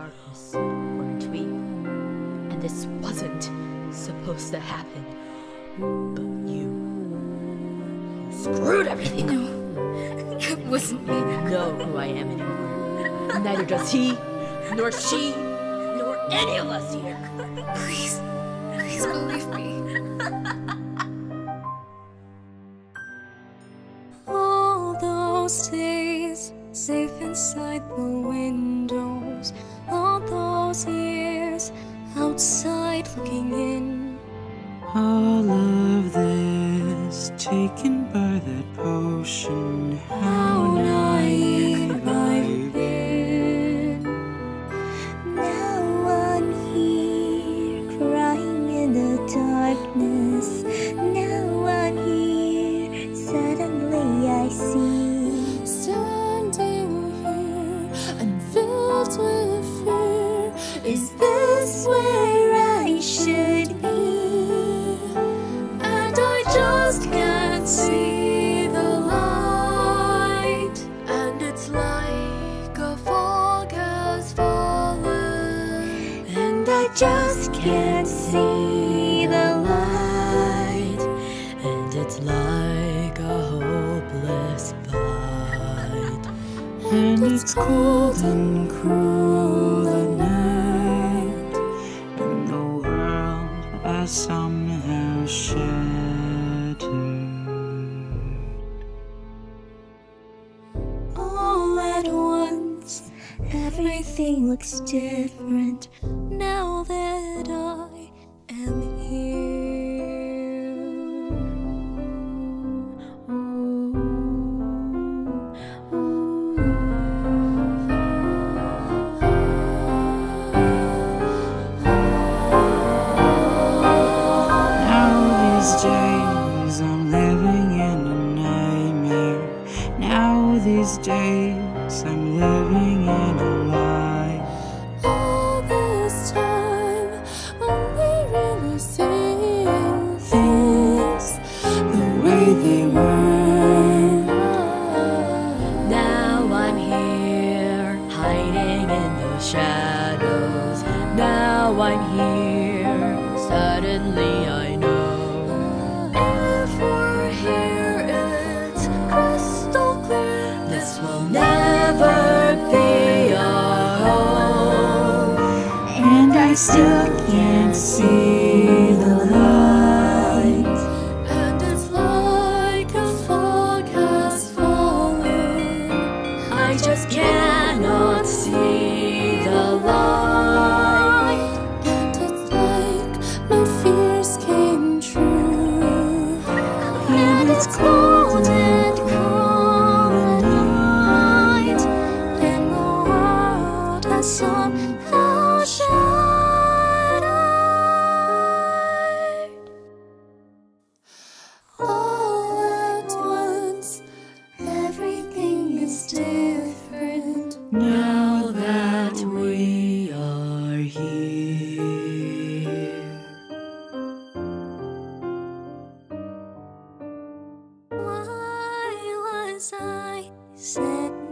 darkness or in tweet. And this wasn't supposed to happen. But you screwed everything up. No, it wasn't me. I don't know who I am anymore. Neither does he, nor she, nor any of us here. Please, please believe me. All those days, safe inside the windows. All those years, outside looking in. All of this taken by that potion. How naive I've been. Now I'm here, crying in the darkness. Now I'm here, suddenly I see. Standing here and filled with fear. Is this where I should be? And I just can't see the light. And it's like a fog has fallen. And I just can't see the light. And it's like a hopeless fight. And it's cold and cruel at night. And the world I somehow shattered. All at once, everything looks different now that I am here. Now these days I'm living in a nightmare. Now these days I'm living in a lie. All this time, only really seeing things The way they were. Now I'm here, hiding in the shadows. Now I'm here, suddenly I know. If we're here, it's crystal clear. This will never be our home. And I still can't see the light. And it's like a fog has fallen. I just cannot see the light. And it's like my fears came true. And it's cold and cold at night. And the world has somehow shattered. All at once, everything is different. Now that we are here. Why was I set